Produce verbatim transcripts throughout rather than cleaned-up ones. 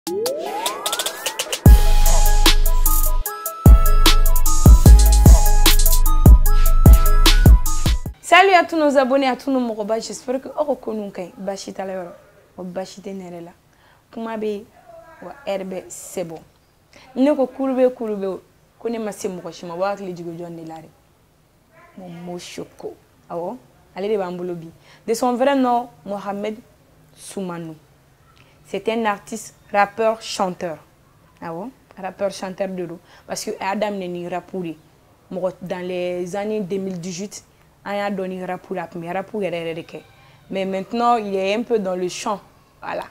Salut à tous nos abonnés, à tous nos morobas. J'espère que vous connaissez Bachita la yoro. Bachita nerela. Kuma be wa herbe sebo. Ne ko kurube kurube ko ne ma se mo shima wa kle jigo jonne lare. Mon mo choko. Awo, allez de bambolobi. De son vrai nom, Mohamed Soumanou. C'est un artiste, rappeur, chanteur. Awo, rappeur, chanteur de l'eau. Parce que Adam n'est rappeur. Dans les années deux mille dix-huit, il a donné rappeur la première rappeur. Mais maintenant, il est un peu dans le chant. Voilà.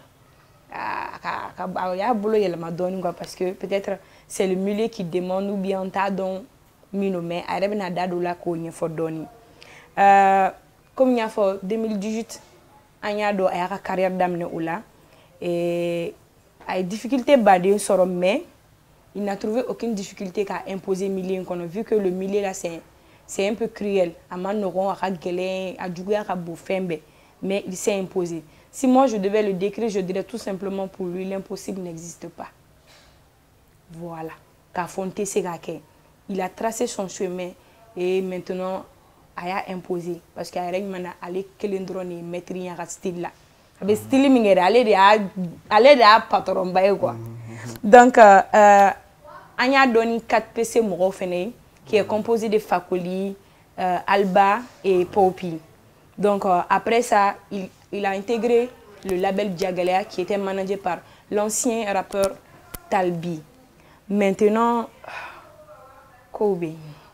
Il y a un parce que peut-être c'est le milieu qui demande ou bien t'as don mino mais arrête na dado la ko n'y faut donner. Comme il y a fait deux mille dix-huit, il y a do a carrière d'amener ou là et a difficulté badé sur mais il n'a trouvé aucune difficulté qu'à imposer milieu qu'on a vu que le milieu là c'est c'est un peu cruel. À Manoron, à Raguelin, à Djouga, à Boufembe, mais il s'est imposé. Si moi je devais le décrire, je dirais tout simplement pour lui, l'impossible n'existe pas. Voilà. Kafonte Segake. Il a tracé son chemin et maintenant, il a imposé. Parce qu'il a allé kelendroni mettre un style là. Le style mingere aller de aller de patron baye quoi. Donc, euh, on a donné quatre P C moro fene qui est composé de Fakoli, euh, Alba et Popi. Donc euh, après ça, il, il a intégré le label Diagalea qui était managé par l'ancien rappeur Talbi. Maintenant, Kobe.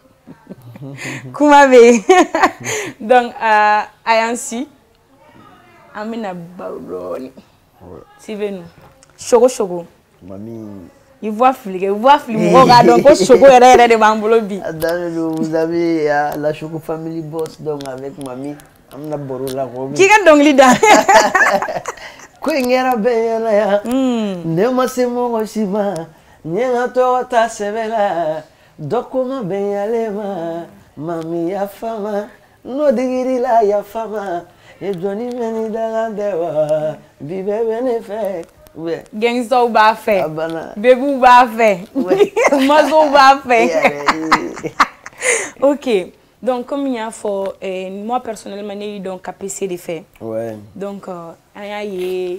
Kumabe. Donc, euh, ainsi, Amina Baroni. C'est venu. Chogo Chogo. Mamie. Il voit fliquer, il voit fliquer. Regarde donc, Chogo est derrière de Bambolobi. Vous avez la Chogo Family Boss donc avec mamie. Amna boru la ko. Qui est donc leader? Ko ngera beyana ya. Ne masemo oshima. Nyenga to ta sevela. Dokuma beyalema. Mami ya fama. No digiri la ya fama. E joni meni daga dewa. Bibe benefe. Ouais. Gangsta ou ba fait. Bébé ou ba fait. Mazo ou ba fait. Ok. Donc, comme il y a fait, eh, moi personnellement, j'ai donc K P C de fait. Ouais. Donc, il y a eu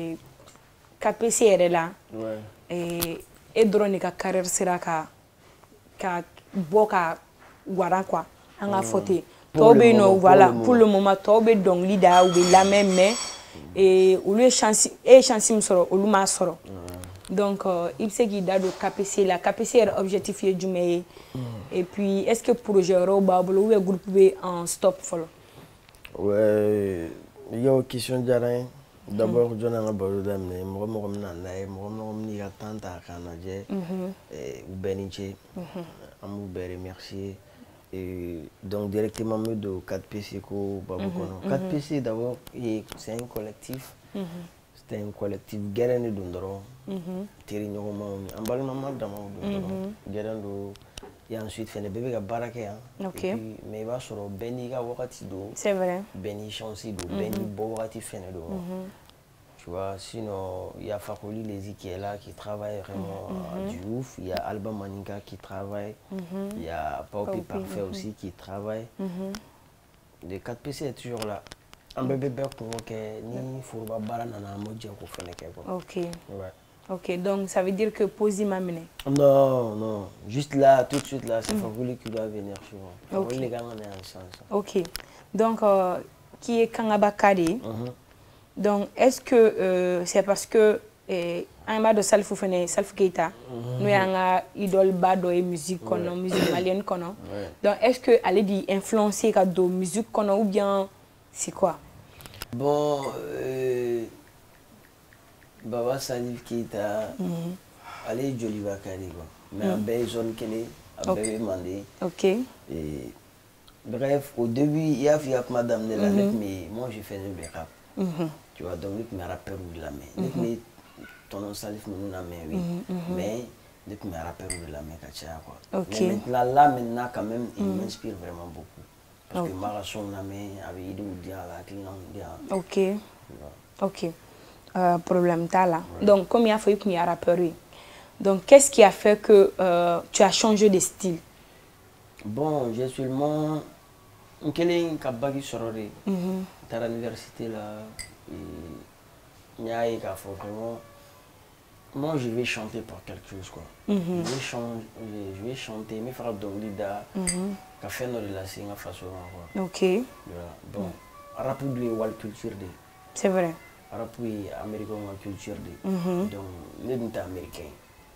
K P C est là. Ouais. Et et drone ka carrière sera ka ka boka guaran quoi. On a fauté. Tobe no voilà pour le moment tobe donc lida ou la même mais et ou le chance et chance me soro ou ma soro. Donc, euh, il sait qu'il a le K P C, la K P C est objectifié du mais et puis est-ce que le projet Robablo ou le groupe B en stop follow? Ouais, il y a une question d'arrêt. D'abord, je n'ai pas besoin d'amener. Moi, je suis là, moi, je suis là, tant à Canada, et ou Beniche, on vous remercier. Et donc directement de quatre P C ko Babukono. quatre P C d'abord, c'est un collectif. C'est un collectif guerrier d'Ondoro. Thierry Nyoma, en bas maman d'Amao d'Ondoro. Guerrier et ensuite fait le bébé à Baraké. Ok. Mais il va sur Beni Gawati do. C'est vrai. Beni Chancy do. Beni Bowati Fenedo. Tu vois, sinon il y a Fakoli Lezi qui est là, qui travaille vraiment mm -hmm. du ouf. Il y a Alba Maninka qui travaille. Mm -hmm. Il y a Paupi Parfait mm -hmm. aussi qui travaille. Mm -hmm. Les quatre P C est toujours là. Un bébé pour que ni Fourba Baranana Modja pour faire les Ok. Ouais. Ok, donc ça veut dire que Posi m'a mené. Non, non. Juste là, tout de suite là, c'est mm. Fakoli qui doit venir sur moi. Okay. Les gars, on est ensemble. Ok. Donc, euh, qui est Kangabakade? Mm -hmm. Donc, est-ce que euh, c'est parce que un m'a de Salfou Fene, Salfou Keita, nous avons idole bado et musique kono, musique malienne kono. Donc, est-ce que elle est influencée par de musique kono ou bien c'est quoi? Bon, euh, Baba Salif Keita, elle est jolie bakari quoi. Mais en belle zone qu'elle est, à belle mandé. Ok. Et bref, au début, il y a eu Madame de la lettre, mais moi j'ai fait le rap. Tu vois, donc, je me rappelle où la main. Mm-hmm. Ton nom Salif me la main, oui. Mm-hmm. Mais, je me rappelle où la main, quoi. Okay. Mais maintenant, là, maintenant, quand même, il mm-hmm. m'inspire vraiment beaucoup. Parce okay. que Marathon, la main, avec Idou, la client, ok. Voilà. Ok. euh, problème t'as là. Ouais. Donc, comme il a fallu qu'il y ait un rappeur. Donc, qu'est-ce qui a fait que euh, tu as changé de style? Bon, j'ai seulement un kelin qui a bagui sororé. À l'université là, il y a eu vraiment. Moi, je vais chanter pour quelque chose quoi. Mm-hmm. je, vais chanter, je, je vais chanter, mes frères d'Olida, qui a fait nos relations à façon quoi. Ok. Voilà. Bon, rap de la culture de. C'est vrai. Rap américain la culture de. Mm-hmm. Donc, les deux américains.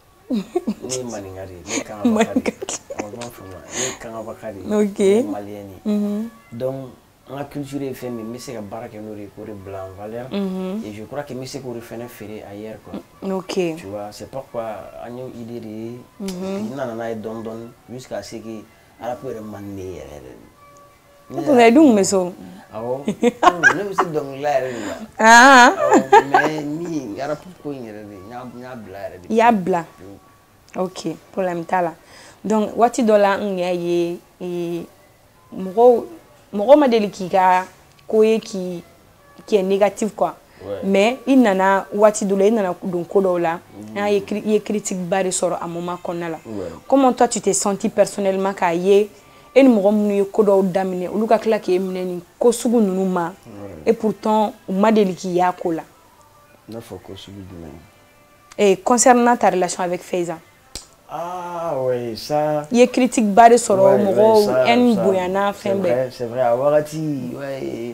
Ni maningari, ni kangabakari. Ni kangabakari. Ok. Ni malieni. Donc, la culture est faite, mais c'est que baraka nous recouvre blanc valeur. Et je crois que mais c'est qu'on refait faire ailleurs quoi. Ok. Tu vois, c'est pourquoi on a une idée de. Puis non, on a don don jusqu'à ce que à la peur de manier. Vous avez donc mais ça. Ah bon. Nous c'est donc là. Ah. Mais ni, y a pas pour y aller. Y a y a bla. Y a bla. Ok. Problème t'as là. Donc, what tu dois là, on y a y et moi. Mon modèle qui a qui qui est négatif quoi. Ouais. Mais il nana wati doula il nana donc kodola. Il écrit il critique bari sur un moment qu'on a là. Comment toi tu t'es senti personnellement qu'à y et nous m'ont mis kodo d'amener ou luka claquer meneni kosugu nunuma et pourtant au modèle qui a kola. Non faut kosugu même. Et concernant ta relation avec Faiza. Ah oui, ça. Il critique bari sur ouais, mon ouais, en boyana fembe. C'est vrai, à Warati, ouais.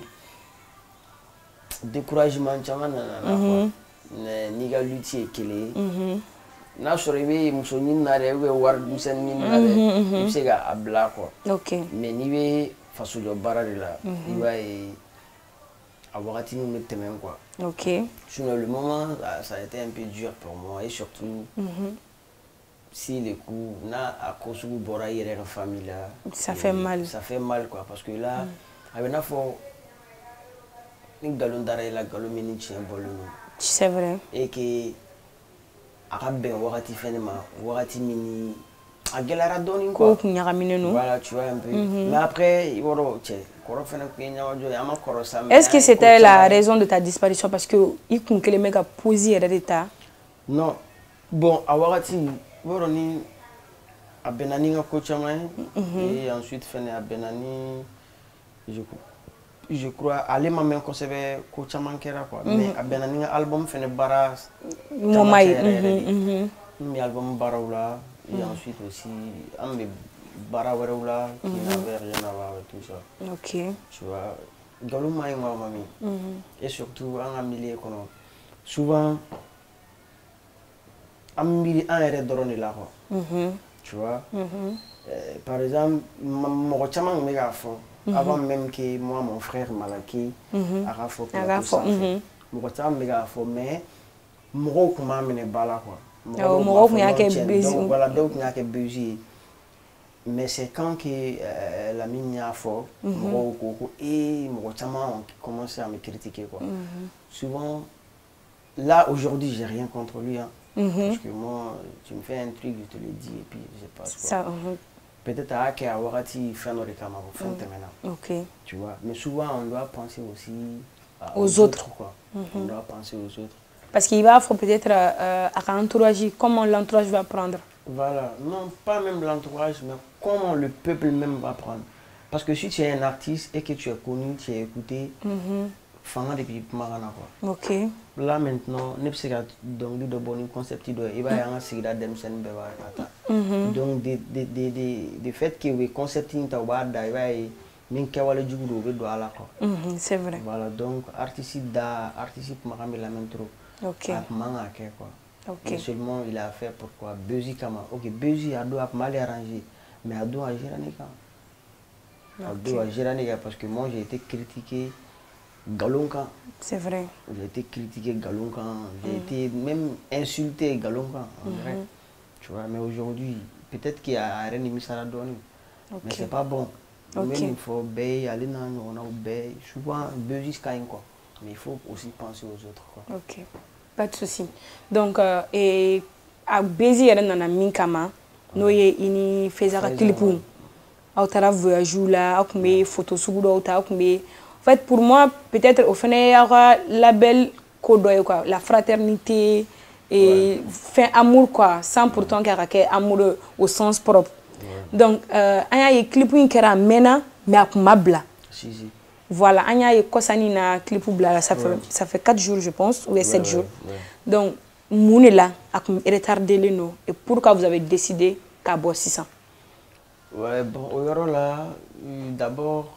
Découragement chaman na na ni ga lutti kele. Na soribe musoni na rewe war musen ni na re. C'est ga abla quoi. OK. Mais ni be façon de barari là, il va à Warati nous mettre même quoi. OK. Sur le moment, ça a été un peu dur pour moi et surtout si les coups na à cause du bora hier famille là ça fait mal ça fait mal quoi parce que là avec na faut une galon d'arrêt la galon mini tient bolon c'est vrai et que arabe warati fenema warati mini a gelara doni quoi voilà tu vois un peu mais après il woro tché koro fena ko nyawajo ya ma koro ça est-ce que c'était la raison de ta disparition parce que il kunkele mega poser d'état non bon à warati Boroni a Benani a Kochaman et ensuite Fene a Benani je, je crois aller ma main conserver Kochaman Kera quoi mais a Benani album Fene Bara Momaï mais album Baraoula et ensuite aussi un Baraoula qui n'avait rien à voir avec tout ça. OK. Tu vois Galuma et moi mamie et surtout en milieu qu'on souvent Amiri un erreur drone là quoi. Tu vois. Par exemple, mon chaman me a fait avant même que moi mon frère Malaki a fait pour ça. Mon chaman me a fait mais mon comment me bala quoi. Oh mon comment que busy. Voilà donc il y a que busy. Mais c'est quand que la mine a fait mon et mon chaman commence à me critiquer quoi. Souvent là aujourd'hui j'ai rien contre lui hein. Mm-hmm. Parce que moi, tu me fais un truc, je te le dis et puis je passe quoi. Ça, uh-huh. Peut-être à Ake, à Warati, faire nos réclamations, fin de maintenant. Ok. Tu vois, mais souvent on doit penser aussi à, aux, aux autres. autres quoi. Mm-hmm. On doit penser aux autres. Parce qu'il va peut-être euh, à l'entourage, comment l'entourage va prendre. Voilà, non, pas même l'entourage, mais comment le peuple même va prendre. Parce que si tu es un artiste et que tu es connu, tu es écouté, mm-hmm. Fanga depuis Marana quoi. Ok. Là maintenant, ne sais pas donc de bon concept il va y avoir un sigda demsen beva ata. Donc des des des des des faits que le concept in ta wa da va min ke wala jugudo be do ala quoi. C'est vrai. Voilà donc artiste da artiste makambe la même trop. Ok. A manga ke quoi. Ok. Mais seulement il a fait pourquoi Beuzy kama. OK, Beuzy a doit mal arrangé mais a doit agir en écart. A doit agir en écart parce que moi j'ai été critiqué Galonka. C'est vrai. J'ai été critiqué Galonka, j'ai mm. été même insulté Galonka, en mm-hmm. vrai. Tu vois, mais aujourd'hui, peut-être qu'il y a rien de mis à la donne. Okay. Mais c'est pas bon. Okay. Même il faut obéir, aller dans on a obéi. Souvent, Beuzy Sky quoi. Mais il faut aussi penser aux autres quoi. Ok. Pas de souci. Donc, euh, et à Beuzy, il y a un minkama, nous y ini faisait un clipou. Au travers voyage là, au mes photos sur le au mes. En fait, pour moi, peut-être au final, il y aura label ko dɔ ye quoi la fraternité et fin amour quoi sans pourtant k'a ka kɛ amour au sens propre ouais. Donc euh, an y'a ye clip in kɛra a mɛnna mais a kun ma bila si, si. Voilà an y'a ye kɔsani na clip bila la ça fait ouais. ça fait quatre jours je pense ou bien ouais, sept ouais, jours ouais. Donc mun de la a kun retardé le no et pourquoi vous avez décidé k'a bɔ sisan. Ouais bon au yɔrɔ la d'abord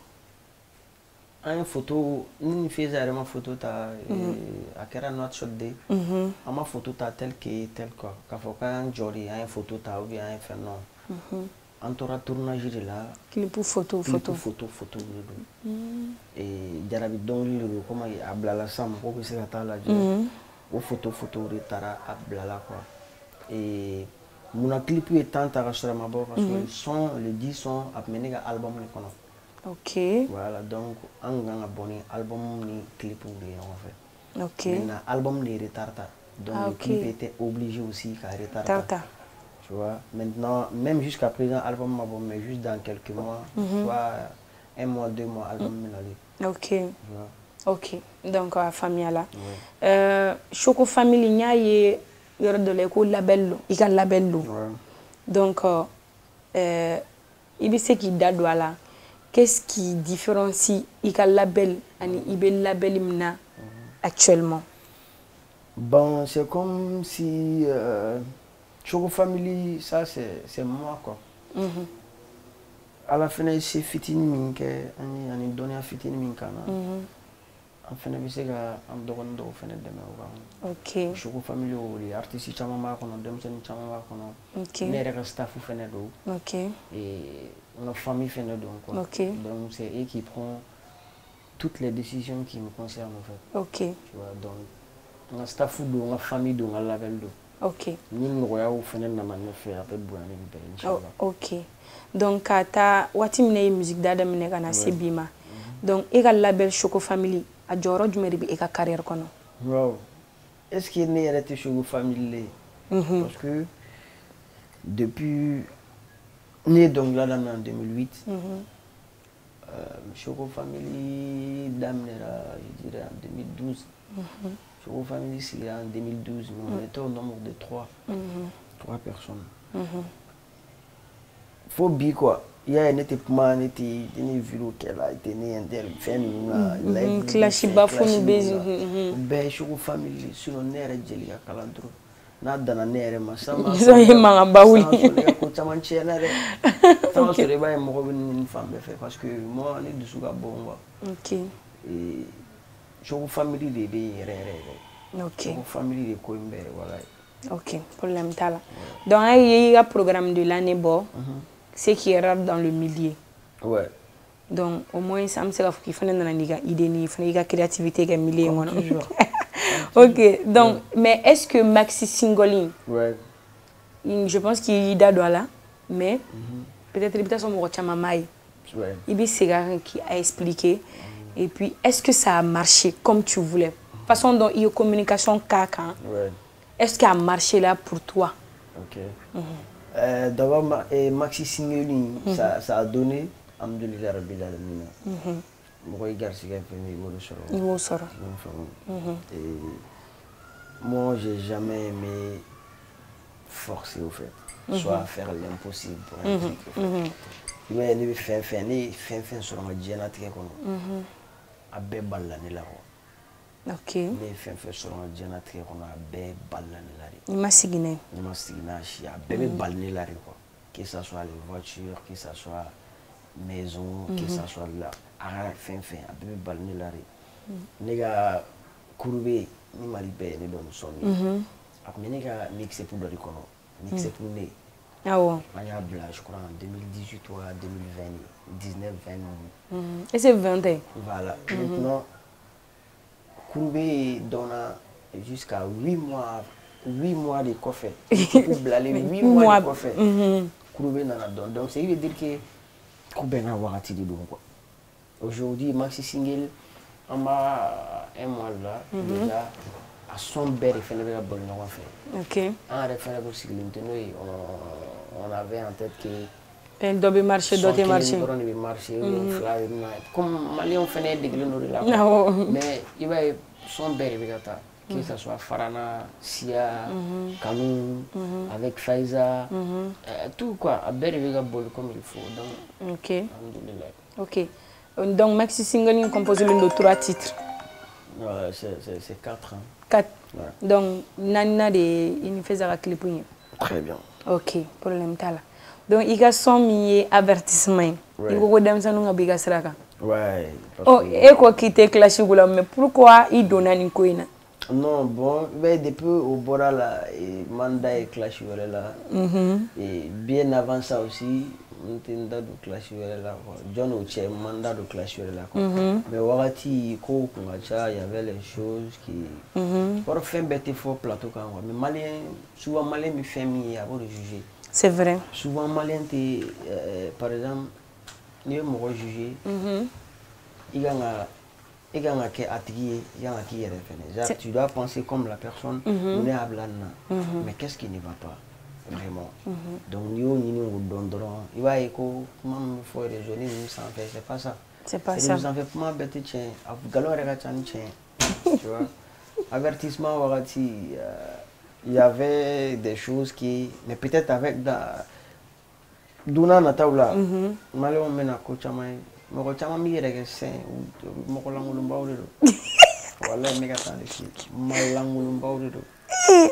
une photo, une fille a photo ta a kɛra notre shot de, a ma photo ta tel que tel quoi, k'a fɔ k'an jɔri a une photo ta ou bien un fait non, an tora tournage de la, clip photo photo photo photo de et jarabi dɔnkili de do comme a bila la sisan mɔgɔw bɛ se ka taa lajɛ o photo photo de taara a bila la quoi et mun clip ye temps ta ka sɔrɔ ma bɔ parce que son le dix son a tun bɛ ne ka album de kɔnɔ. Ok. Voilà, donc on a un bon album ni clip en fait. Ok. Maintenant, album les retard. Donc ah, okay. Le clip était obligé aussi qu'à retard. Tarta. Tu vois. Maintenant, même jusqu'à présent, album m'a bon, mais juste dans quelques mois, mm -hmm. soit un mois, deux mois, album mm -hmm. Ok. Voilà. Ok. Donc la famille là. Oui. Euh, Choco Family nya ye yoro de l'éco label, il y a label lo. Donc euh, il y a qui date là. Qu'est-ce qui différencie le label et le label imna actuellement? Bon, c'est comme si euh, Choco Family, ça c'est moi quoi. Mm -hmm. À la fin, c'est fitini minke, on a donné à fitini minkana. En fin de c'est qu'on doit nous faire des demain. Ok. Choco Family, les artistes chama ma kono, demsen chama ma kono. Ok. Les règles staff ou fait do. Ok. Et la famille fait donc quoi. Okay. Donc c'est eux qui prend toutes les décisions qui me concernent en fait. Ok. Tu vois donc on a staff ou on a famille donc on a label do. Ok. Nous nous voyons faire na manu faire après bon inchallah. Ok. Donc ta wati mine musique dada mine kana sebima. Donc e ka label Choco Family a joro jumeri bi e ka carrière kono. Wow. Est-ce qu'il n'est arrêté Choco Family parce que depuis né donc là en deux mille huit, mm -hmm. euh, Choco Family d'Amnera, je dirais en deux mille douze. Mm -hmm. Choco Family c'est en deux mille douze, on mm -hmm. était au nombre de trois, mm -hmm. trois personnes. Mm -hmm. Faut bien quoi. Il y a un été pour un été, une vidéo qu'elle a été née en tel fait nous là. Clash bafou nous baiser. Ben Choco Family sur le nerf de Jelia Calandro. Na dana nere ma sama so yema bawi ko chaman chena re sama so reba mo ko ni femme fait parce que moi ni du suga bongo. OK. Et Choco Family de be re re. OK. Choco Family de ko mbere wala. OK, problème tala. Donc il y a un programme de l'année bo. C'est qui est rap dans le milieu. Ouais. Donc au moins ça me sert qu'il faut na niga idée ni faut niga créativité ga milieu ngono. Ok, donc, ouais. Mais est-ce que Maxi Singolin, ouais. je pense qu'il y a là, mais mm -hmm. peut-être il y a son ouais. Il y a qui a expliqué. Mm -hmm. Et puis, est-ce que ça a marché comme tu voulais? Façon dont il y a communication caca. Ouais. Est-ce qu'il a marché là pour toi? Ok. Mm -hmm. euh, D'abord, ma, Maxi Singolin, mm -hmm. ça, ça a donné Alhamdulillah Rabbil Alamin. Moi, moi, j'ai jamais aimé forcer au fait, mm -hmm. soit faire l'impossible pour un truc. Mais ne fait faire ni fait faire sur ma diana très con. A bé balani la. Ok. Ne fait faire sur ma diana très con a bé balani la. Ni masigine. Ni masigine chi a bé balani la quoi. Que ça soit les voitures, que ça soit maison, que ça soit là. Ara fin fin a bebe balni lari nega kurube ni mali be ni don sonni ak me nega mixer pour dori kono mixer pour ne ah bon anya bla je crois en deux mille dix-huit ou deux mille vingt dix-neuf vingt et c'est vingt voilà maintenant kurube donna jusqu'à huit mois huit mois de coffre pour blaler huit mois de coffre kurube nana don donc c'est veut dire que kurube na wakati di don quoi. Aujourd'hui, Maxi Single, on a un mois là, mm -hmm. déjà, à son bel et fait le bon nom en fait. Ok. En référence au cycle, on avait en tête que. Un double marché, d'autres marchés. Un marché, comme Mali, on fait des grenouilles là. Mais il va son bel et que ce soit Farana, Sia, Kalou, avec Faiza, euh, tout quoi. À Bervega Bol comme il faut. Donc, ok. Ok. Donc, Maxi Single, il compose l'une de trois titres. Ouais, c'est quatre. Hein. Quatre. Ouais. Donc, Nana de il fait ça clip. Très bien. Ok, problème t'as là. Donc, il y a son millier avertissement. Il faut que dem ça nous abiga sraka. Ouais. Oh, et quoi quitter clash goula, mais pourquoi il donne une coïna? Non, bon, mais depuis au Bora là, et Manda et Clash là. Et bien avant ça aussi, on était dans le Clash là. John Oche, Manda de Clash là. Mais Warati, Ko, Kungacha, il y avait les choses qui. Pour faire bête fort plateau quand même. Mais Malien, souvent Malien me fait mieux avant de juger. C'est vrai. Souvent Malien, euh, par exemple, il y a un jugé. Il y a un. Et quand tu dois penser comme la personne, mm-hmm. mm-hmm. mais qu'est-ce qui ne va pas vraiment? Mm-hmm. Donc, il va y avoir c'est pas ça. C'est pas ça. Tu vois, avertissement, il y avait des choses qui, mais peut-être avec Duna Nataula, malheureusement, mɔgɔ caman b'i yɛrɛ kɛ sɛn mɔgɔ lankolonbaw de don walahi ne ka taa de f'i ye malankolonbaw de don.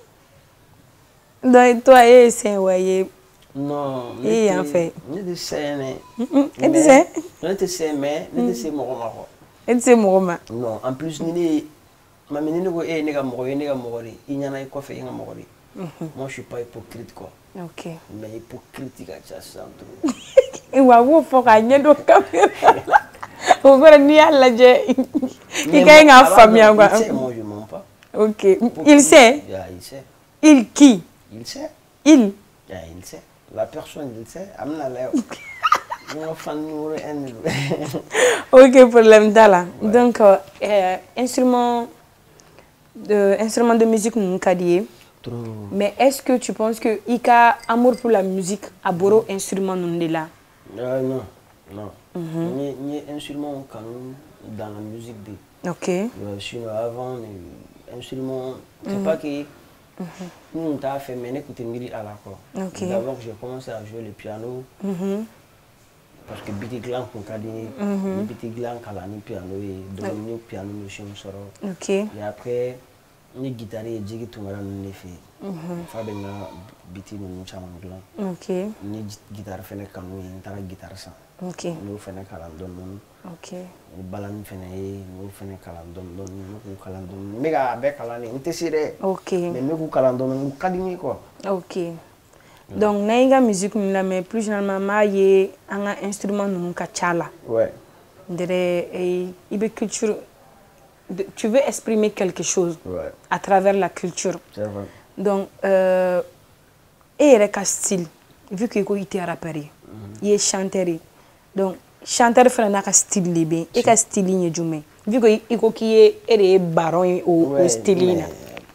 Donc toi e sɛn wa ye. Non e yan fɛ. ne tɛ sɛn dɛ. e tɛ sɛn. ne tɛ sɛn mais ne tɛ se mɔgɔ ma kɔ. e tɛ se mɔgɔ ma. Non en plus ni ne mami ni ne ko e ye ne ka mɔgɔ ye ne ka mɔgɔ de i ɲɛna i kɔfɛ i ka mɔgɔ de. Moi je suis pas hypocrite quoi. Ok. Mais hypocrite ka ca sisan trop. E wa wo fɔ ka ɲɛ dɔ caméra la. O kɔrɔ n'i y'a lajɛ i ka ɲi k'a faamuya quoi. Il sait, moi je mens pas. Ok. Il sait. Yeah, il sait. Il qui? Il sait. Il. Yeah, il sait. La personne il sait. Amna là. Mon fan numéro un. Ok, problème t'as là. Donc euh, instrument de instrument de musique nous qu'a Trop. Mais est-ce que tu penses que Ika amour pour la musique a beau instrument nous de là? Euh, non, non. Mm-hmm. Ni, ni instrument quand dans la musique de. Ok. Euh, sinon avant, instrument, c'est mm-hmm. pas que nous t'as fait mais écouter miri à la quoi. Okay. D'abord j'ai commencé à jouer le piano. Mm-hmm. Parce que biti glan qu'on a dit, biti glan kalani piano et donc nous piano nous sommes sur. Ok. Et après ni guitare et jigi tungara nous ne fait. Fa benga biti nous chama glan. Ok. Ni guitare fene kanu ni tara guitare ça. Ok. Nous fene kalam don don. Ok. Ni balan fene nous fene kalam don don nous kalam don. Mega be kalani intesire. Ok. Mais nous kalam don nous kadini quoi. Ok. Donc naïga musique nous la mais plus généralement maïe un instrument nous kachala. Ouais. Ndere ibe culture. Tu veux exprimer quelque chose ouais. à travers la culture. C'est vrai. Donc, euh, et il y a style, vu qu'il y a un rappeur, il y a un chanteur. Donc, chanteur fait un style libre, et un style ligne du mais. Vu qu'il y a un baron au style.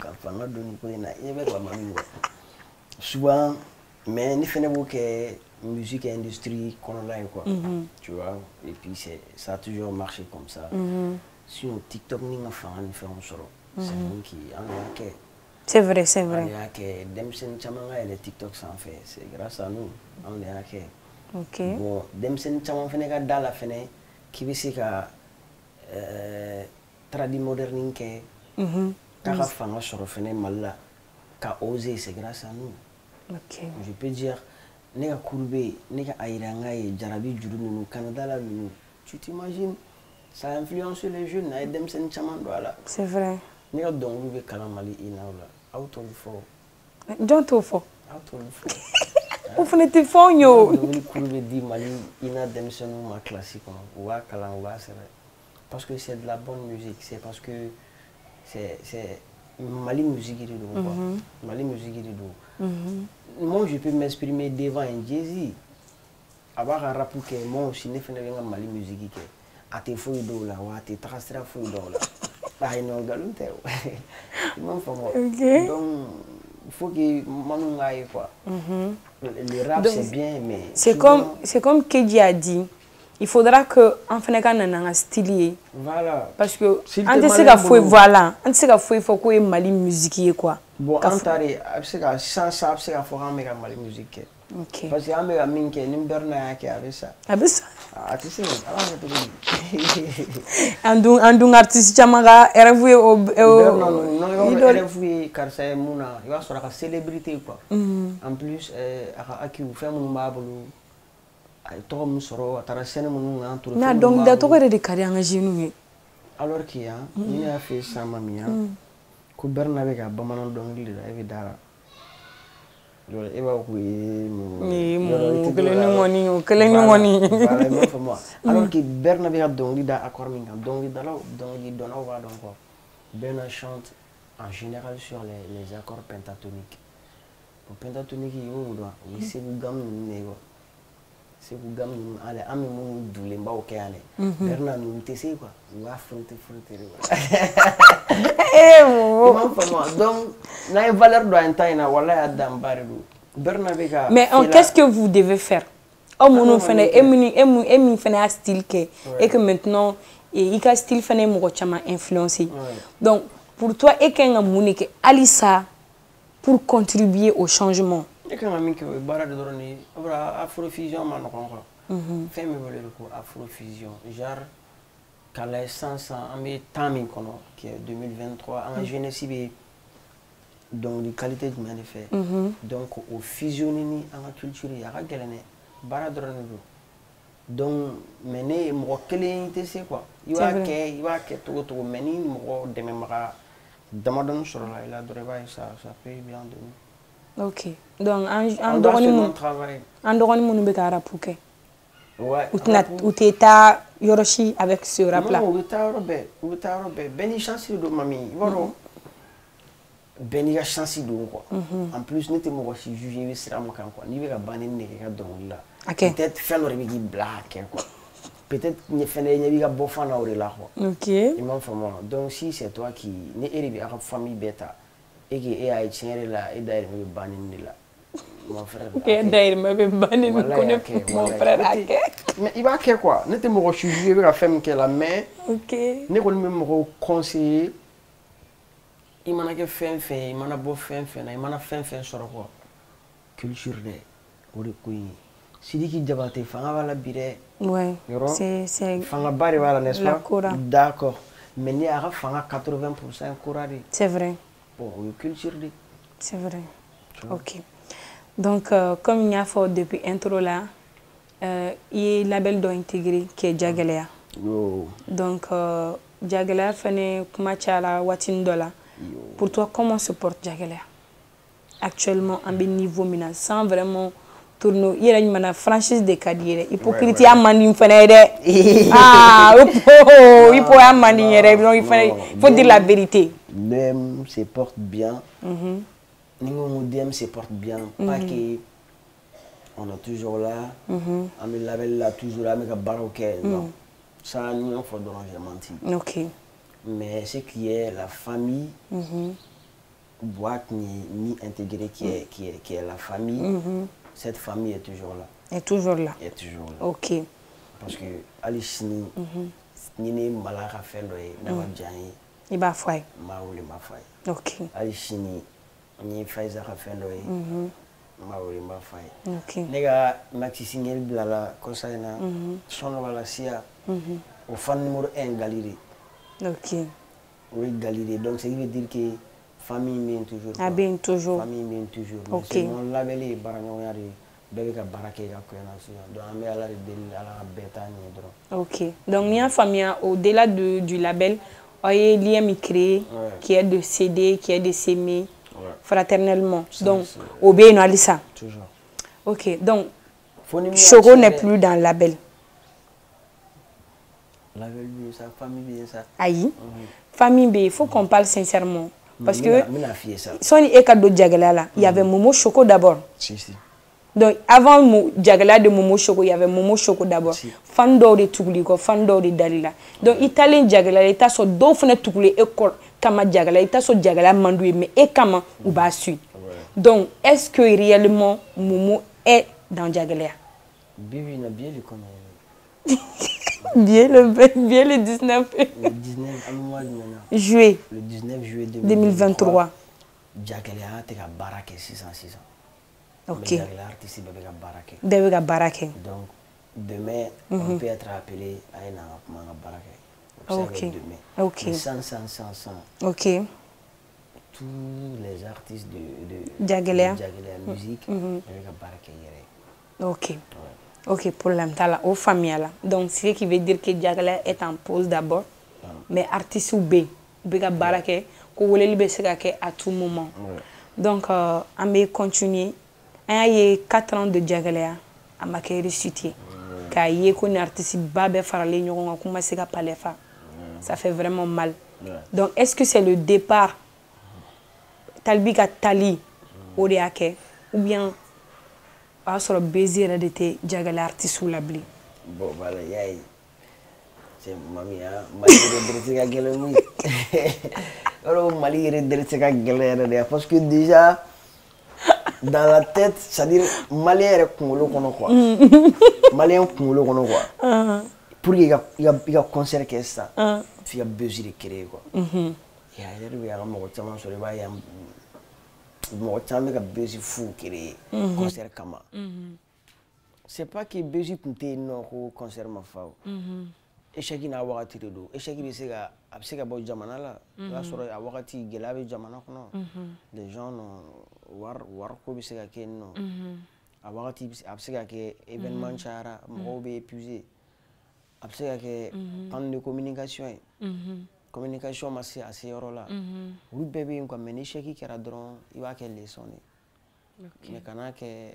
Souvent, mais il fait que musique et industrie qu'on a quoi. Tu vois, et puis ça a toujours marché comme ça. Sur TikTok, nous avons fait un film sur c'est nous qui en a que. C'est vrai, c'est vrai. On a que Demsen Chamanga et les TikTok s'en fait. C'est grâce à nous. On a que. Ok. Bon, Demsen Chamanga fait que dans la fenêtre qui veut dire que tradi moderne que. Car fanga sur la fenêtre mal qu'a osé c'est grâce à nous. Ok. Je peux dire, n'est-ce pas courbé, n'est-ce pas aïranga et jarabi du nous Canada là nous. Tu t'imagines? Ça influence les jeunes, c'est vrai. Ni ka dɔnkili bɛ kalan Mali I N A la, aw t'olu fɔ. Jɔn t'o fɔ? Aw t'olu fɔ. O fana tɛ fɔ n ye o. Dɔnkili kuru bɛ di Mali I N A denmisɛnninw ma classe kɔnɔ, u b'a kalan, u b'a sɛbɛn. Parce que c'est de la bonne musique, c'est parce que c'est c'est Mali musique de don quoi. Mali musique de don. Moi je peux m'exprimer devant un Jay-Z. A b'a ka rap kɛ, moi aussi ne fana bɛ n ka Mali musique kɛ. A tɛ foyi dɔw la wa a tɛ taga sira foyi dɔw la. Ah non, galon tɛ o. I m'a faamu. Donc il faut que Manu aille quoi. Le rap c'est bien mais c'est comme c'est comme Kedji a dit. il faudra que en fana ka nana nga style ye. Voilà. Parce que an tɛ se ka foyi voilà an tɛ se ka foyi fɔ ko ye Mali musique ye quoi. Bon an ta de a bɛ se ka sans ça a bɛ se ka fɔ k'an bɛ ka Mali musique kɛ. Ok. Parce que an bɛ ka min kɛ ni Berna y'a kɛ a bɛ sa. A bɛ sa. A tɛ se ka ala ka cogo di. An dun an dun artiste caman ka rêve ye o Berna ninnu non yɔrɔ rêve ye karisa ye mun na i b'a sɔrɔ a ka célébrité quoi. En plus a ka acquis fɛn minnu b'a bolo. Ay tɔgɔ min sɔrɔ a taara scène minnu kan turu. Mais donc da tɔgɔ yɛrɛ de ka di an ka jeunes ye. Alors que yan ni y'a fɛ sisan ma min yan ko Berna bɛ ka bamanan dɔnkili de la e bɛ da la. E b'a fɔ ko ee mun. Kelen ni ŋɔni o kelen ni ŋɔni. Voilà i m'a faamu wa. Alors que Berna bɛ ka dɔnkili da accord min kan dɔnkilidalaw dɔnkilidɔnnaw b'a dɔn quoi. Berna chante en général sur les les accords pentatoniques. O pentatonique y'o dɔn o ye Segu gamu ninnu de ye quoi. Segu gamu ninnu ale an bɛ minnu dugulenbaw kɛ yan dɛ. Berna ninnu tɛ se quoi u b'a frotter frotter de quoi. Eh mo. I m'a faamu wa donc n'a ye valeur dɔ an ta in na walahi a danba de don. Berna bɛ ka. Mais qu'est-ce que vous devez faire? Oh mon fana e min e min e min fana a style que et que maintenant i ka style fana mɔgɔ caman influencer. Donc pour toi e kan ka mun kɛ halisa pour contribuer au changement. E kan ka min kɛ o ye baara de dɔrɔn de ye. O bɔra Afrofusion ma nɔgɔn quoi. Fɛn min wele ko Afrofusion genre k'a lajɛ sisan an bɛ temps min kɔnɔ qui est deux mille vingt-trois an ka jeunesse bɛ dɔnkili qualité jumɛn de fɛ. Donc o fusionner ni an ka culture ye a ka gɛlɛn dɛ. Baara dɔrɔn de don. Donc mais ne mɔgɔ kelen tɛ se quoi. I b'a kɛ i b'a kɛ cogo cogo mais ni mɔgɔ dɛmɛbaga damadɔni sɔrɔla i la dɔrɔn i b'a ye ça ça peut bien donner. Ok. Donc en dɔgɔnin minnu en dɔgɔnin minnu bɛ ka rap kɛ. Ouais. U tɛna u tɛ taa yɔrɔ si avec ce rap là. Non u bɛ taa yɔrɔ bɛɛ u bɛ taa yɔrɔ bɛɛ bɛɛ ni chance de don mami i b'a dɔn bɛɛ n'i ka chance don quoi. En plus ne tɛ mɔgɔ si juger i bɛ sira min kan quoi n'i bɛ ka banni nege i ka dɔnkili la. Peut-être fɛn dɔ de bɛ k'i bila a kɛ quoi. Peut-être fɛnɛ ɲɛ b'i ka bɔ fan na o de la quoi. Ok. I m'a faamu wa donc si c'est toi qui ni e de bɛ a ka famille bɛɛ ta et que e y'a ye tiɲɛ yɛrɛ la e dayirimɛ bɛ banni de la. Mon frère. Ok dayirimɛ bɛ banni de ko ne mon frère a kɛ. Mais i b'a kɛ quoi ne tɛ mɔgɔ si juger i bɛ ka fɛn min kɛ la mais. Ok. Ne kɔni bɛ mɔgɔw conseiller i mana kɛ fɛn fɛn ye i mana bɔ fɛn fɛn na i mana fɛn fɛn sɔrɔ quoi culture dɛ o de ko in ye. Sidiki Diabaté fanga b'a la bi dɛ. Ouais. C'est c'est fangaba de b'a la n'est-ce pas? La Kora. D'accord. Mais n'i y'a ka fanga quatre-vingts pour cent Kora de. C'est vrai. Bon o ye culture de. C'est vrai. Ok. Donc euh, comme il y a fait depuis intro là, euh, il y a un label dont intégré qui est Diagalea. Yo. Donc euh, Diagalea fait kuma chala watin dola. Pour toi comment se porte Diagalea actuellement en niveau mina sans vraiment tourner il y a une franchise de cadre hypocrite à mandi fenêtre ah il faut à mandi donc il faut il faut dire la vérité. L'M se porte bien. Ningo D M se porte bien. Pas que on est toujours là. On me label là toujours là mais que baroque non. Ça nous on faut donc j'ai menti. Ok. Mais ce qui est la famille, boîte ni, ni intégrée qui est, qui, est, qui est la famille, mm-hmm. Cette famille est toujours là. Est toujours là. Est toujours là. Ok. Parce que Alishini, ni ne malaka fendoye na wajani. Il va faire. Maouli ma fay. Ok. Alishini, ni faiza ka fendoye. Maouli ma fay. Ok. Nega maxi single blala kosaina. Sono wala sia. Au fan numéro un galerie. Ok. Oui, galerie. Donc, ça veut dire que famille mène toujours. Ah bien, toujours. Famille mène toujours. Ok. Mon label est barangoyari. Bébé ka barake ka koyana siya. Donc, on met à la rebelle à la bêta ni droit. Ok. Donc, il y a une famille au-delà de, du label. Il y a l'I M créé qui est de s'aider, qui est de s'aimer fraternellement. Ça, donc, au bien, nous allons ça. Toujours. Ok. Donc, Choco n'est plus dans le label. Label bien ça, famille bien ça. Aïe. Famille B, il faut qu'on parle sincèrement. Parce que, si on est cadeau de Diagalea, il y avait Momo Choco d'abord. Si, si. Donc, avant Diagalea de Momo Choco, il y avait Momo Choco d'abord. Si. Fan d'or de Touguliko, fan d'or de Dalila. Donc, ouais. Italien Diagalea, il a son deux fenêtres Tougoulé et Kama Diagalea, il a son Diagalea Mandoué, mais et Kama ou Bassu. Donc, est-ce que réellement Momo est dans Diagalea? Bibi n'a bien le connaît. Bien le, bien le dix-neuf. Le dix-neuf, à mois de maintenant. Juillet. Le dix-neuf juillet deux mille vingt-trois. Jagalea te ka barake six cents six cents. Ok. Mais Jagalea artiste bébé ka barake. Bébé ka barake. Donc demain mm-hmm. on peut être appelé à un manga barake. Ok. Demain. Ok. cent cent cent cent. Ok. Tous les artistes de, de Jagalea musique mm-hmm. bébé ka barake yere. Ok. Ouais. Ok, problème t'as au famille là. Donc ce qui veut dire que Jagalea est en pause d'abord, ouais. Mais artiste ou B, B ka barake, ko woleli be se ka ke à tout moment. Ouais. Donc euh, on va continuer. On a eu quatre ans de Jagalea, on m'a récité. Quand il y a un artiste ba be farale ñogon ko ma se ka parler fa. Ça fait vraiment mal. Ouais. Donc est-ce que c'est le départ Talbi ka tali o de a ke ou bien a sɔrɔ baiser yɛrɛ de tɛ Jagalea artiste la bilen. Bon voilà yaye c'est mami ah Mali yɛrɛ dɛrɛti ka gɛlɛn mun yɔrɔ Mali yɛrɛ dɛrɛti ka gɛlɛn yɛrɛ de parce que déjà dans la tête c'est-à-dire malien yɛrɛ kunkolo kɔnɔ quoi malien kunkolo kɔnɔ quoi pour que i ka i ka concert kɛ sisan f'i ka buzz de créer quoi et a yɛrɛ de bɛ a ka mɔgɔ caman sɔrɔ i b'a ye mɔgɔ caman bɛ ka buzz fu créer concert kama. C'est pas que buzz tun tɛ yen nɔ ko concert ma fa o échec n'a wagati de don échec bɛ se ka a bɛ se ka bɔ jamana la o y'a sɔrɔ a wagati gɛlɛya bɛ jamana kɔnɔ les gens wari wariko bɛ se ka kɛ yen nɔ a wagati a bɛ se ka kɛ événement cayara mɔgɔw bɛ épuisé a bɛ se ka kɛ temps de communication ye communication ma se a se yɔrɔ la olu bɛɛ bɛ yen quoi mais ni échec kɛra dɔrɔn i b'a kɛ leçon de mais kana kɛ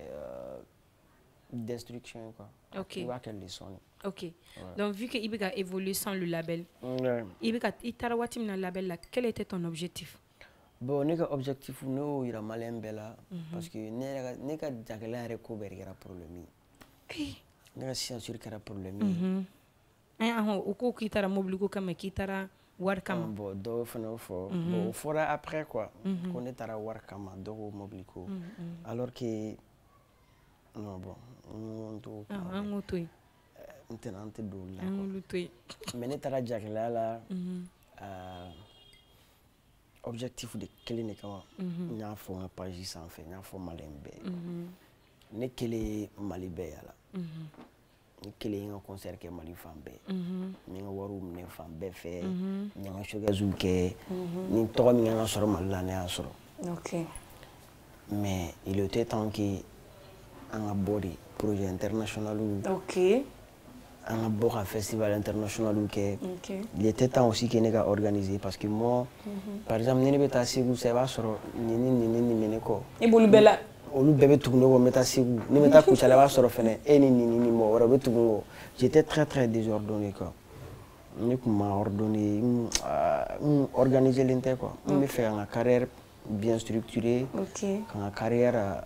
destruction quoi. Ok. Il va quelle leçon. Ok. Ouais. Donc vu que Ibeka évolue sans le label, ouais. Ibeka itara wati na label là, quel était ton objectif? Bon, neka objectif no ira malem bela parce que neka neka Jagalea recover era problème. Eh. Neka censure era problème. Mhm. Eh ah o ko kitara mobile ko kama kitara war kama. Bon, do fana fo. Bon, fora après quoi. Qu'on est à war kama do mobile ko. Alors que non bon on to ah on to on tenante do la on to mais ne tara Jagalea la euh objectif de kele ne kama nya fo un page sans fait nya fo malembe ne kele malibe yala ne kele un concert ke mali fambe ni nga waru ne fambe fe ni nga shoga zuke ni to mi nga soro malane asoro. OK. Mais il était temps que un body projet international. Ok. Un beau festival international. Okay. Il était temps aussi qu'il n'ait organisé parce que moi, mm-hmm. par exemple, ni beta sigu c'est va sur ni ni ni ni ni ko. Et bolu bela. Olu bébé tout no meta sigu ni meta kucha la va sur fene et ni ni ni mo ora betu ngo. J'étais très très désordonné quoi. Ni m'a ordonné organiser l'inter quoi. On me fait une carrière bien structurée. OK. Une carrière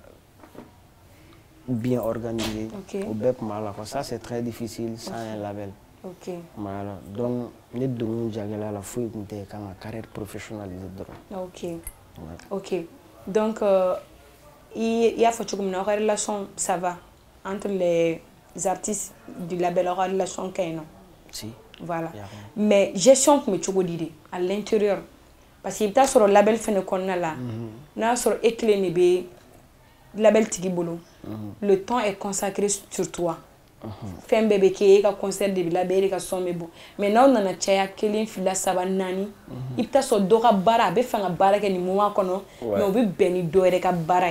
bien organisé. Okay. Au B E P Mala. Ça, c'est très difficile sans okay. un label. Ok. Voilà. Donc, nous devons Jagalea la fouille quand la carrière professionnelle. Ok. Ouais. Ok. Donc, euh, il y a une relation, ça va, entre les artistes du label, la relation qu'il y a. Si. Voilà. Mais gestion que tu dis à l'intérieur. Parce qu'il y a sur le label fait qu'on a là. Il y a sur éclair nebe label Tigibolo. Le temps est consacré sur toi. Fais un bébé qui est un concert de label qui sont bon. Maintenant on a tchaya kelin fila sabanani. Il t'a sur dora bara be faire un bara qui ni moi kono. Mais on veut béni doere ka bara.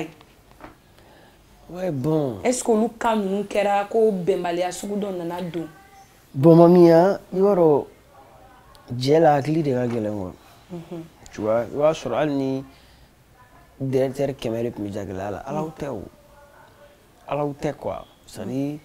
Ouais bon. Est-ce que nous quand nous kera ko bembalia sugu don na do. Bon mamia, yoro jela akli de ga gelengo. Tu vois, il va sur alni directeur Kemere puis Jagalea la ala hotel. Ala hotel quoi. C'est-à-dire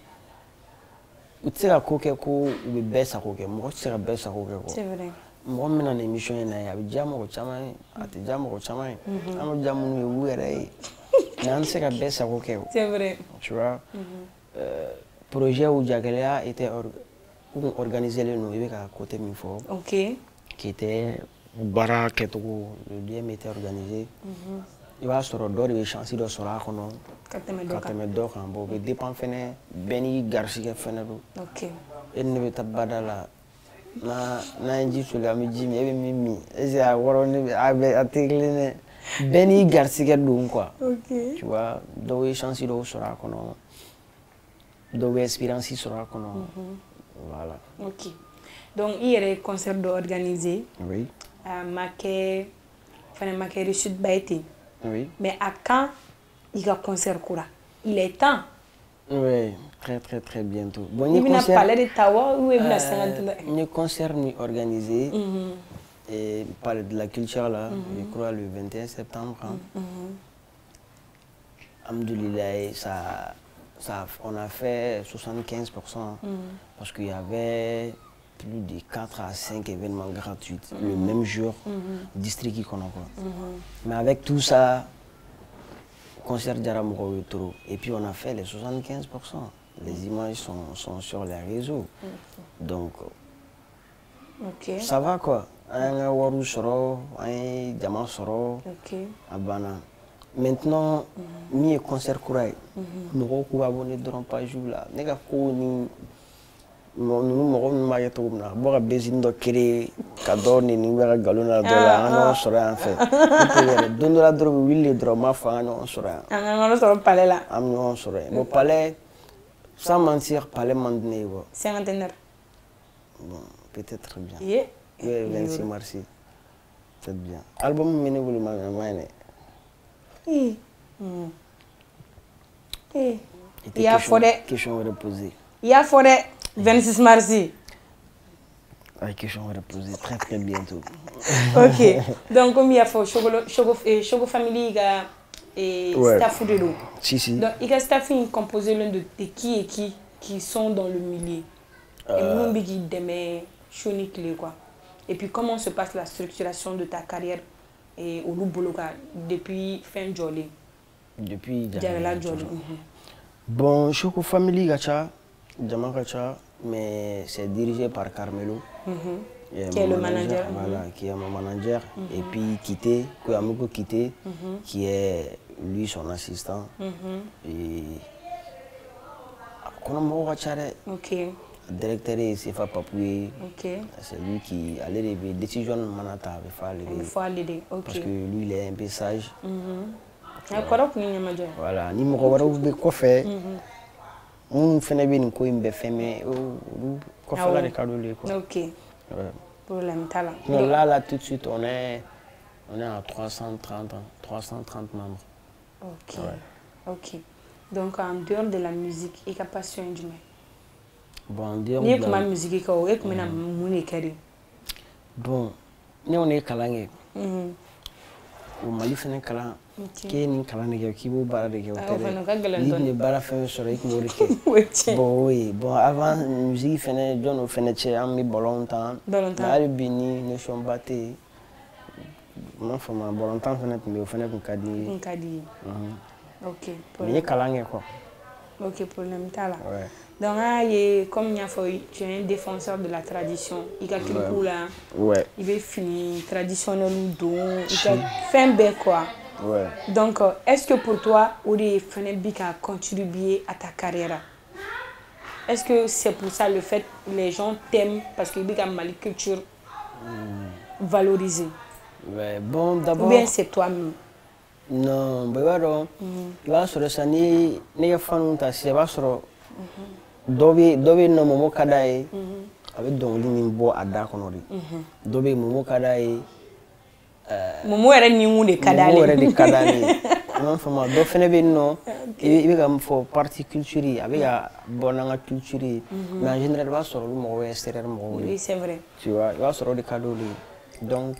tu sais la coque ko ou be sa coque, moi c'est la be sa coque quoi. C'est vrai. Moi maintenant émission na ya bi jamo ko chama ati jamo ko chama amo jamo ni were nan c'est la be sa coque. C'est vrai. Tu vois. Euh projet où Jagalea était or, organisé le nous avec à côté mi fort. OK. Qui était bara ketoko le deuxième était organisé. Il va sur d'or et chances de sur la kono. Kateme d'or kan bo be dépend fene beni garcia fene do. OK. et ne veut pas là. Na na nji soli ami jimi e be mimi e c'est à woro ne avec à tégler beni garsiga dum quoi. OK. Tu vois, do chance do sera kono. Do expérience sera kono. Voilà. OK. Donc il y a des concerts organisés. Oui. À Maké, enfin Maké de Sud Baïté. Oui. Mais à quand il y a concert quoi? Il est temps. Oui, très très très bientôt. Bon, il vient parler de Tawa ou il vient les concerts organisés et parler de la culture là, je crois le vingt et un septembre. Alhamdoulilah, ça, ça, on a fait soixante-quinze pour cent parce qu'il y avait plus de quatre à cinq événements gratuits le même jour, district qui connaît quoi. Mais avec tout ça, concert Djaramoro trop. Et puis on a fait les soixante-quinze pour cent. Les images sont, sont sur les réseaux. Donc, okay. Ça va quoi. Un Waru Soro, un Diamant Soro, Abana. Maintenant, mi concert Kouraï. Nous avons abonné dans la page là. Nous avons nous avons bon besoin de créer cadeau ni ni wera galona dola on sera en fait don la dro wille dro ma fa on sera on sera palais là am on sera bon palais sans mentir palais mandné wo cinquantenaire bon peut-être bien yeah. Oui, merci merci c'est bien album mine vulu ma mané eh eh il y a forêt question reposer il y a forêt vingt-six mars. Ay question reposer très très bientôt. OK. Donc comme il y a fait Chogo Chogo Chogo family ga et staff de l'eau. Si si. Donc il y a staff qui composé l'un de, de qui et qui qui sont dans le milieu. Euh... Et nous bigi demain chonique quoi. Et puis comment se passe la structuration de ta carrière et au Lubologa depuis fin Jolly. Depuis Jarela Jolly. Bon, Chogo family gacha Jamakacha, mais c'est dirigé par Carmelo, mm-hmm. qui est le manager, voilà, mm-hmm. qui est mon manager, mm-hmm. et puis Kité, Kouyamuko Kité, mm-hmm. qui est lui son assistant. Mm-hmm. Et Konomo Wachare, okay. Le directeur est Sefa Papoué, okay. C'est lui qui a les décisions manata il faut aller okay. Parce que lui il est un peu sage. Mm-hmm. Voilà, ni Mokowaro de quoi faire. On fait bien quoi il me fait mais quoi faire les cadeaux les quoi. OK. Problème talent. Là là tout de suite on est on est à trois cent trente trois cent trente membres. OK. Ouais. OK. Donc en dehors de la musique et quelle passion du mai. Bon en dehors de la musique quoi et comment mon écrit. Bon, ni on est calangé. Mhm. Au Mali fene kala ke ni kala ne ki bo bara de ke hotel ni bara fene so rek mo rek bon oui bon avant musique fene John fene che am mi bolontan na bini ne son baté mon fama bolontan fene mi fene kun kadi kadi OK ni kala nge quoi OK problème tala ouais. Donc aïe comme nya fo tu es un défenseur de la tradition il a quelque là ouais il veut finir traditionnel ou don il a fait un bec quoi ouais donc est-ce que pour toi Ori Fenebik a contribué à ta carrière? Est-ce que c'est pour ça le fait que les gens t'aiment parce que il y a une culture mm. valorisée? Ouais, bon d'abord ou bien c'est toi-même? Non, bah non. Tu vas sur ça ni ni fan ta c'est va sur dobi dobi no momo kadae avec donc ni bo ada konori dobi momo kadae euh momo era ni mu de kadale momo era de kadale non fama do fene be no e be kam fo partie culture avec a bonanga culture mais en général va sur le mo extérieur mo oui c'est vrai tu vois va sur de cadeaux donc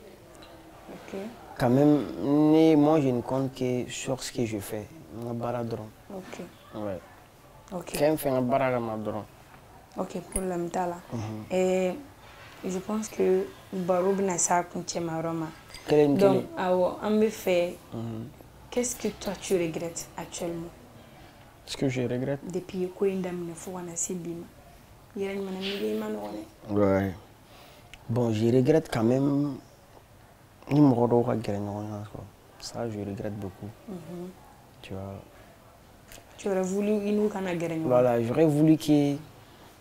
OK quand même ni moi je ne compte que sur ce que je fais na baradron OK ouais OK. Qu'est-ce fait un barrage madron? OK pour le métal. Et je pense que Baroub n'a ça contre Maroma. Donc on me fait qu'est-ce que toi tu regrettes actuellement? Ce que je regrette depuis que indam ne faut na sibima. Yera mana mi man woné. Ouais. Bon, je regrette quand même ni mo do ka gere non ça je regrette beaucoup. Mm-hmm. Tu vois. Tu aurais voulu une ou kana gere. Voilà, j'aurais voulu que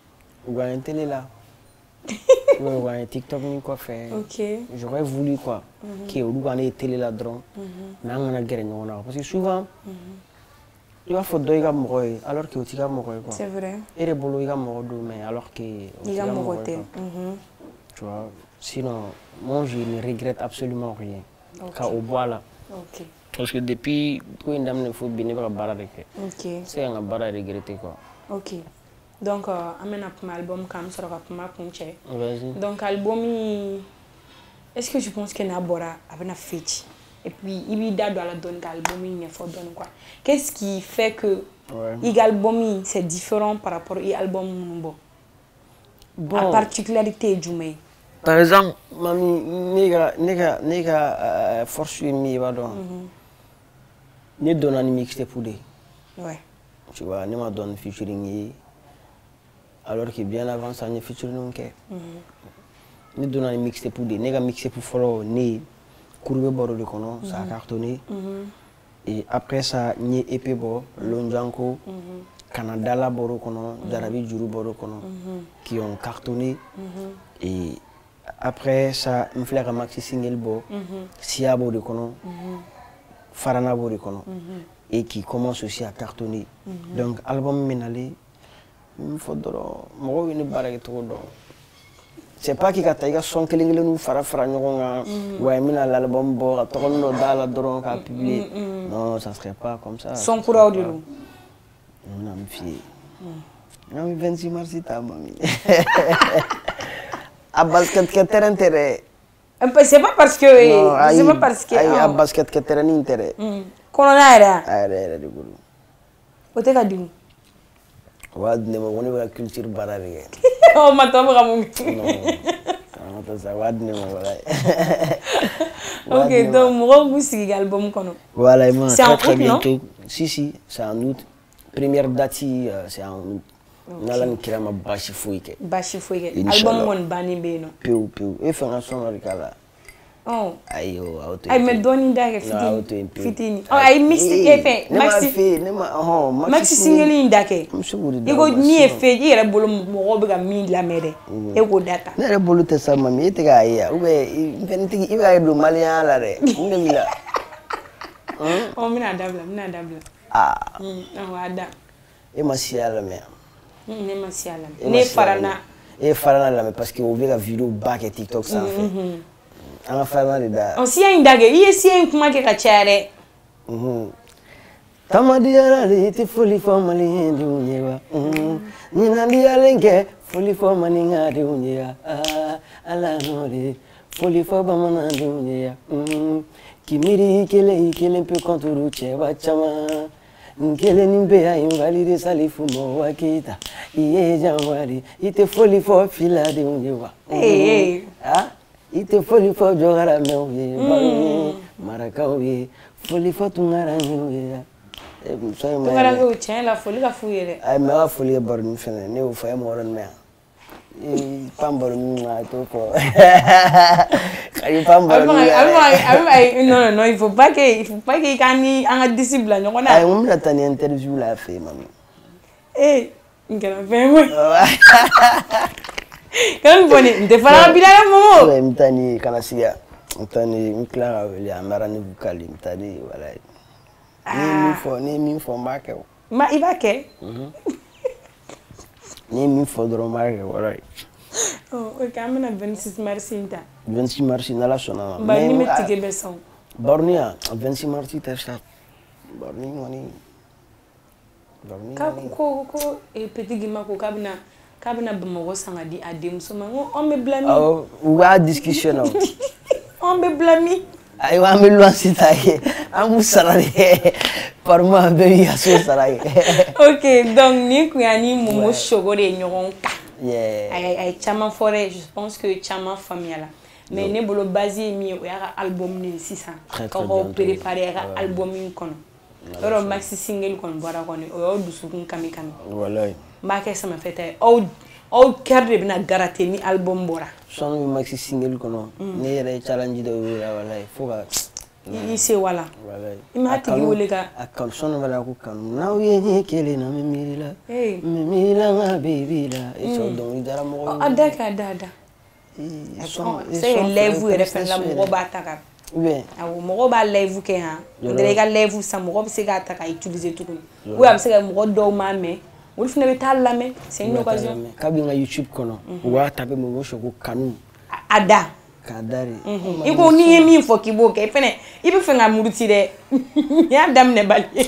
ou un télé là. Ou un TikTok ni quoi faire. Ok. J'aurais voulu quoi. Que ou un télé là drone. Mais on a gagné on a parce que souvent il va falloir doyer mourir alors que tu vas mourir quoi. C'est vrai. Et les bolos il va mourir mais alors que il va mourir. Tu vois. Sinon moi je ne regrette absolument rien. Car au bois là. Ok. Parce que depuis que une dame ne faut bien pas barrer. Ok. C'est un barre à regretter quoi. Ok. Donc euh, amène un album comme ça sera pour ma punche. Vas-y. Donc album est-ce que tu penses que Nabora avait une fête et puis il y a dans la donne album il faut donner quoi. Qu'est-ce qui fait que ouais. album c'est différent par rapport à album bon. Bon. La particularité du mais. Par exemple, mamie, nega nega nega force mi va donc. Ne donne un mixtape pour des. Ouais. Tu vois, ne m'a donné featuring alors que bien avant ça ne featuring non que. Ne donne un mixtape pour des. Nega mixtape pour follow ne courbe bord de kono ça a cartonné. Et après ça ni épée bo lonjanko Canada la bord kono Darabi juru bord kono qui ont cartonné et après ça me fait la maxi single bo Siabo de kono Farana bo de kono et qui commence aussi à cartonner. Donc album menalé il faut doro mo une barre tout do. C'est pas qu'il y a des sons qui nous fara fara nyonga ouais mina l'album bo to no dala doro ka publier. Non, ça serait pas comme ça. Son courant de nous. On a me fié. Non, vingt-six mars ta mamie. À basket que terrain intérêt. C'est pas parce que c'est pas parce que à basket que terrain intérêt. Corona era. Ah, era de gulu. Ote ka dum. Wa ne mo woni la culture barare. Oh ma to ba mo. Non. Non, ça wa ne mo wala. OK, donc mo go sigi album kono. Voilà, moi très très bientôt. Si si, c'est en août. Première date c'est en août. Nalan kirama bashi fuike. Bashi fuike. Album mon bani beno. Peu peu. E fa son rikala. Oh. Ayo, auto. Ay me doni daga fitini. Fitini. Oh, ay mixi efe. Maxi. Nema oh, maxi single ndake. Ego mi efe, ire bolo mo be ga mi la mede. Ego data. Ne re bolo te sama mi te ga ya. Ube inventi iba do malian la re. Nge mi la. Oh, mina dabla, mina dabla. Ah. Mm, oh, ada. E masiala me. Ne masiala. Ne farana. E farana la me parce que on veut la vidéo back et TikTok ça fait. Anga farana de da. On si ainda ge, iye si en kuma ke ka chare. Mhm. Tamadi ala de te foli for mali ndi unyewa. Mhm. Nina ndi alenge foli for maninga de unyewa. Ah, ala no de foli for bamana de unyewa. Mhm. Kimiri kele kele pe konturu chewa chama. Nkele nimbe ya invalide salifu mo wakita. Iye jamwari ite foli for fila de unyewa. Eh. Ah? Ite foli for jogara mewe. Bawe marakawe. Foli for tungara mewe. Tungara mewe chen la foli la fuyere. Ay me wa foli bar ni fene ne o fa mo ron me. Eh pambaro mi ma to ko. Kari pambaro. Abi non non, il faut pas que il faut pas que kani anga disciple nyoko na. Ay mum la tani interview la fe mami. Eh, ngena vemo. Kan boni, nte fara bila ya momo. Ouais, mtani kana siya. Mtani mklara wele amara ni bukali mtani wala. Ni mi fo, ni mi fo mbake. Ma ibake? Mhm. Ni mi fo dro mbake wala. Oh, OK, amena vingt-six mars inta. vingt-six mars na la sona. Ba ni metike beson. Bornia, vingt-six mars ta sta. Borni ngoni. Borni. Ka ko ko e petit gima ko kabina kabina bamo sanga di adem so mango on me blâmer. Oh, wa discussion. On me blâmer. Ay wa me lo sitaye. Amu sarare. Par moi be ya so sarare. OK, donc ni ku yani momo shogore nyoron ka. Yeah. Ay ay chama forêt, je pense que chama famille là. Mais ne bolo basé mi o ya album ni six cents. Ko préparer album ni kono. Oro maxi single kon bora kon o dusu kun kami kami. Wallahi. Ba ke sama fete o o carte bina garate ni album bora. Son maxi single kono. Ne yere challenge do wallahi. Foga i se wala i ma tigi wele ka a kanu sɔnni b'a la ko kanu n'aw ye ɲɛ kelen na n bɛ miiri la n bɛ miiri la n ka baby la e sɔrɔ dɔnkilidala mɔgɔ a da ka da da c'est lève yɛrɛ fɛnɛ la mɔgɔ b'a ta ka awɔ mɔgɔ b'a lève kɛ han o dira i ka lève san mɔgɔ bɛ se k'a ta ka utiliser tuguni ou a bɛ se ka mɔgɔ dɔw m'a mɛn olu fɛnɛ bɛ taa lamɛn c'est une occasion kabini n ka YouTube kɔnɔ u b'a taper mɔgɔ fɛ ko kanu a da k'a da de i ko n'i ye min fɔ k'i b'o kɛ fɛnɛ i bɛ fɛ ka muruti dɛ i y'a daminɛ bali ye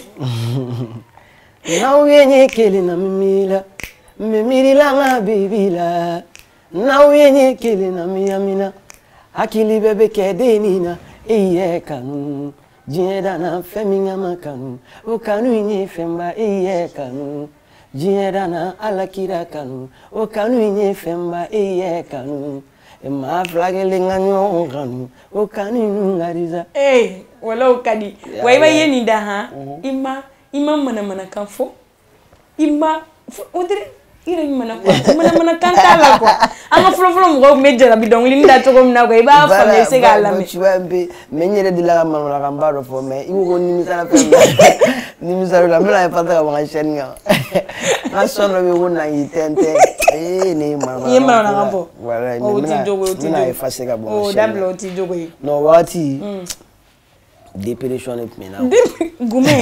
n'aw ye ɲɛ kelen na n bɛ miiri la n bɛ miiri la n ka baby la n'aw ye ɲɛ kelen na n bɛ yamina hakili bɛɛ bɛ kɛ den nin na e yɛ kanu diɲɛ danna fɛn min ka ma kanu o kanu in ye fɛnba e yɛ kanu diɲɛ danna ala kira kanu o kanu in ye fɛnba e yɛ kanu maa fila kelen ka ɲɔgɔn kanu o kanu in ka di sa. ee wala o ka di wa i b'a ye nin da han i ma i ma manamanakan fɔ i ma o tɛ i yɛrɛ mana quoi manamanakan t'a la quoi an ka fɔlɔfɔlɔ mɔgɔw tun bɛ jarabi dɔnkili da cogo min na quoi i b'a faamuya i se k'a lamɛn. tu vois un peu mais n yɛrɛ delila ka manamanakan ba dɔ fɔ mais i ko ko nimisala fɛn min nimisala la n bɛna pas ka bɔ n ka chaîne kan n ka son dɔ bɛ yen ko nangi tɛntɛn ee ne ye manamanakan fɔ. i ye manamanakan fɔ. voilà o t'i jogo o t'i jogo n bɛna effacer ka bɔ n ka chaîne kan. o dabila o t'i jogo ye. non waati dépression de tun bɛ n na. gumɛ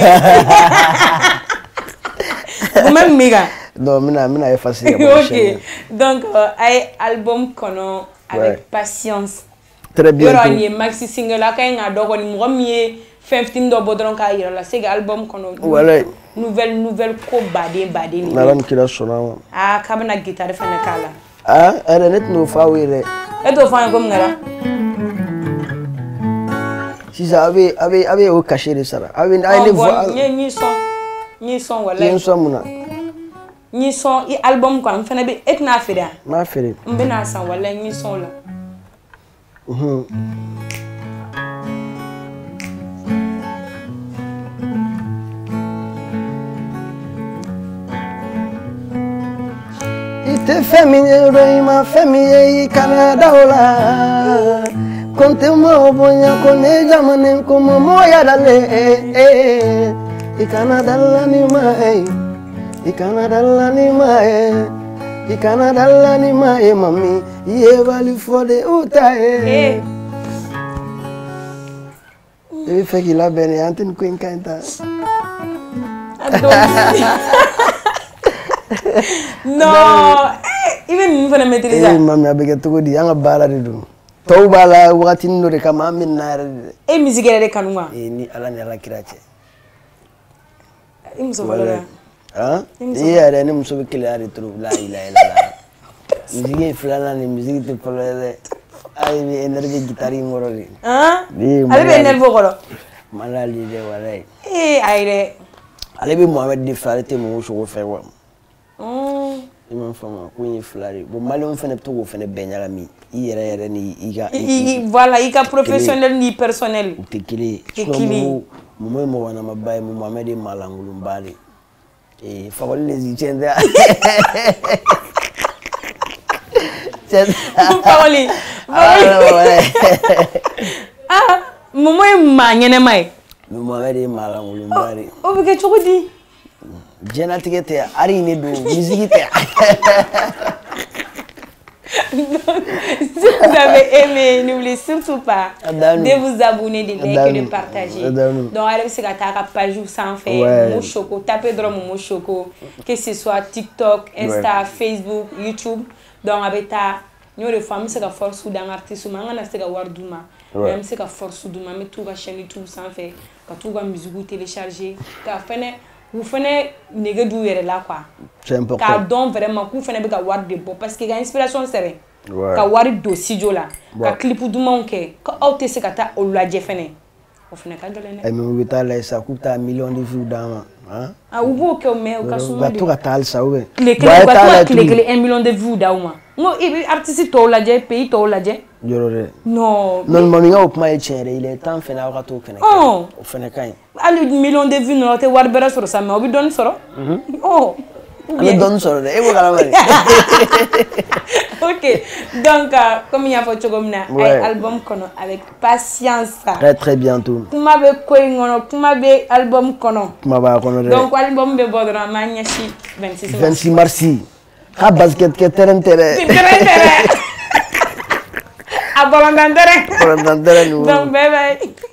gumɛ min b'i kan. non mina mina effacer ka bɔ ok donc a ye album kɔnɔ avec patience. très bien yɔrɔ nin ye maxi single a ka ɲi k'a dɔn kɔni mɔgɔ min ye fɛn fitinin dɔ bɔ dɔrɔn k'a yira la c'est que album kɔnɔ. voilà nouvelle nouvelle ko baden baden. n'ala ni kira sɔnna ma. ah k'a bɛna guitare fɛnɛ k'a la. ah ɛrɛ ne tɛn'o fɔ aw ye dɛ. e t'o fɔ an ye ko mun kɛra. sisan a bɛ a bɛ a bɛ o cachet de sara. a bɛ a ye ne fɔ. n ye n ye sɔn n ye sɔn walayi. i ye n sɔn mun na. n ye sɔn i album quoi n fɛnɛ bɛ e tɛna feere wa. n b'a feere. n bɛna san walayi n ye sɔn o la. i tɛ fɛn min ye dɔn i ma fɛn min ye i kana da o la ko n tɛ mɔgɔ bonya ko ne jamanen ko mɔmɔ yadalen i kana dala ni ma ye. I kana dala ni ma ye, I kana dala ni ma ye mami, I ye bali fɔ de o ta ye. I bɛ fɛ k'i labɛn de, an tɛ nin ko in ka ɲi ta. non i bɛ ninnu fana maîtriser. ee mami a bɛ kɛ cogo di an ka baara de don tɔw b'a la wagatinin dɔ de kama an bɛ nin na yɛrɛ de dɛ. e musique yɛrɛ de kanu wa. ee ni ala ni ala kira cɛ. i muso fɔlɔ la. ah i yɛrɛ ni muso bɛ keleya de trop la ilaha illallah musique ye filanan de musique tɛ fɔlɔ ye dɛ ale bɛ énervé guitare in kɔrɔ de. ale bɛ énervé o kɔrɔ. malade dɛ walayi. ee ayi dɛ. ale bɛ Mohamed de fɛ ale tɛ mɔgɔw sogo fɛ wa. i m'a faamu ko in ye fila de bon maliyɛnw fana bɛ to k'o fana bɛɛ ɲagami i yɛrɛ yɛrɛ ni i ka. voilà i ka professionnel ni personnel. u tɛ kelen ye. tɛ kelen ye. Momo ye mɔgɔ ɲanamaba ye Mohamed ye maa lankolonba de. ee fakɔli de si tiɲɛ tɛ. fakɔli. ah Momo ye maa ɲɛnɛma ye. Mohamed ye maa lankolonba de. o bɛ kɛ cogo di. diɲɛlatigɛ tɛ hali ne don musique tɛ. Si vous avez aimé, n'oubliez surtout pas de vous abonner, de liker, de partager. Donc, allez sur la page sans faire, Momo Choco, tapez dans Momo Choco, que ce soit TikTok, Insta, Facebook, YouTube. Donc, avec ta, nous les femmes, c'est la force d'un artiste, mais on a c'est la warduma. Même c'est la force d'un, mais tout va chaîne YouTube sans faire, quand tout va musique télécharger, quand fait vous faites néger du yɛrɛ la quoi. C'est important. K'a dɔn vraiment k'u fana bɛ ka wari de bɔ parce que ka inspiration sɛbɛn. Ka wari don studio la. Ka clip dumanw kɛ. Ko aw tɛ se ka taa o lajɛ fɛnɛ. O fana ka gɛlɛn dɛ. mais u bɛ taa lajɛ sa k'u bɛ taa million de vues d'an ma. ah u b'o kɛ mais u ka suma de. u ka to ka taa halisa ou bien. tile kelen u ka to ka tile kelen un million de vues d'aw ma. n ko i bɛ artiste tɔw lajɛ pays tɔw lajɛ. Yɔrɔ dɛ. non. non mami n ka o kuma ye tiɲɛ yɛrɛ il est temps fɛnɛ aw ka t'o fɛnɛ kɛ. o fɛnɛ ka ɲi. hali million de vues ninnu aw tɛ wari bɛrɛ sɔrɔ sa mais aw bɛ dɔɔni sɔrɔ. oh On me donne sur le et voilà. Ok, donc euh, comme il y a fait Chogomna, Ouais. album kono avec patience. Très très bientôt. Kuma be koy ngono, kuma be album kono. Kuma ba kono de. Donc album be bodra magnachi vingt-six mars. vingt-six mars. Ha basket ke terrain terrain. Terrain terrain. Abondan terrain. Abondan terrain. Donc bye bye.